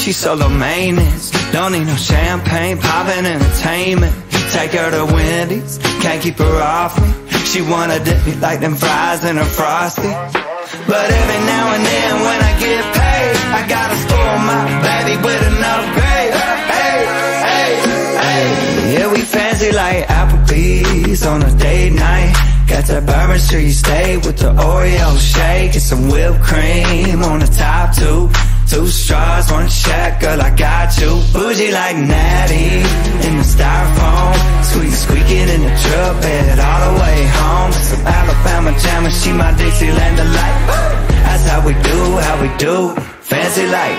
she's solo maintenance. Don't need no champagne, poppin' entertainment. Take her to Wendy's, can't keep her off me. She wanna dip me like them fries in a Frosty. But every now and then when I get paid, I gotta spoil my baby with an upgrade. Hey, hey, hey. Yeah, we fancy like Applebee's on a date night. Got that Bourbon Street steak with the Oreo shake and some whipped cream on the top two. 2 straws, 1 check, girl, I got you. Bougie like Natty in the styrofoam. Squeak squeaking in the truck bed all the way home. Some Alabama jam and she my Dixieland delight. That's how we do, fancy like.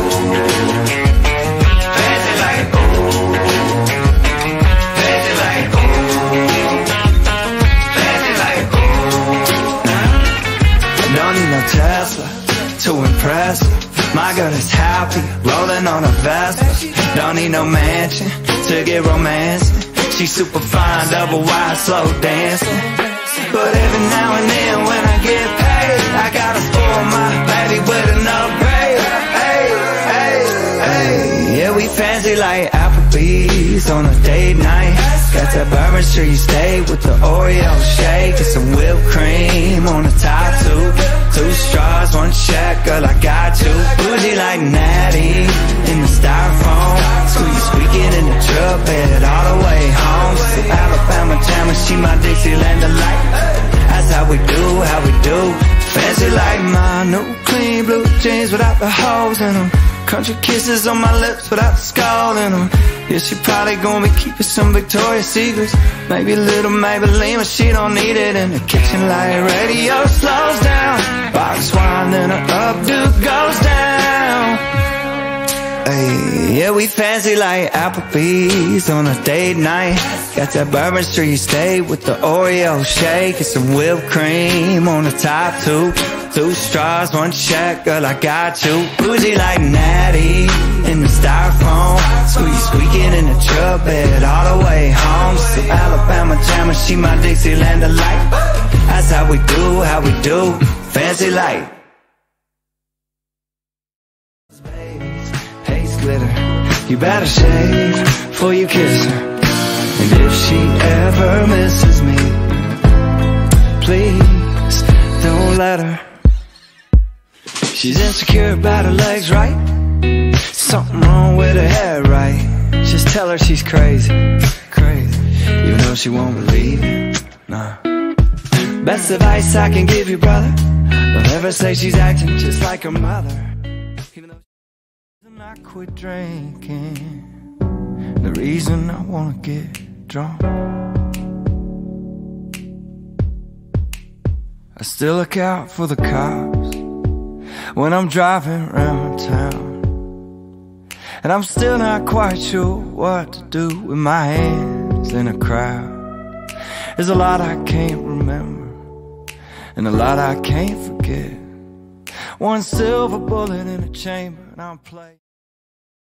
Fancy like, fancy like, fancy like. Don't need no Tesla to impress her. My girl is happy, rolling on a Vespa. Don't need no mansion to get romancing. She's super fine, double wide, slow dancing. But every now and then when I get paid, I gotta spoil my baby with an upgrade. Hey, hey, hey. Yeah, we fancy like Applebee's on a date night. Got that Bourbon Street steak with the Oreo shake and some whipped cream on the top two. 2 straws, 1 check, girl, I got you. Bougie like Natty in the styrofoam. Squeak squeaking in the truck bed all the way home. Some Alabama jam and she my Dixieland delight. That's how we do, fancy like. My new clean blue jeans without the holes in them. Country kisses on my lips without the skull in them. Yeah, she probably gonna be keeping some Victoria's Secrets. Maybe a little Maybelline, but she don't need it. In the kitchen light radio slows down. Box wine, then her updo goes down. Hey, yeah, we fancy like Applebee's on a date night. Got that Bourbon Street steak with the Oreo shake and some whipped cream on the top two. 2 straws, 1 check, girl, I got you. Bougie like Natty in the styrofoam. Squeak squeaking in the truck bed all the way home. Some Alabama jam and she my Dixieland delight. That's how we do, fancy like. Hates glitter, you better shave before you kiss her. And if she ever misses me, please don't let her. She's insecure about her legs, right? Something wrong with her hair, right? Just tell her she's crazy, crazy. Even though she won't believe it, nah. Best advice I can give you, brother, don't ever say she's acting just like her mother. Even though I quit drinking, the reason I wanna get drunk. I still look out for the cops when I'm driving around town. And I'm still not quite sure what to do with my hands in a crowd. There's a lot I can't remember and a lot I can't forget. 1 silver bullet in a chamber and I'm playing.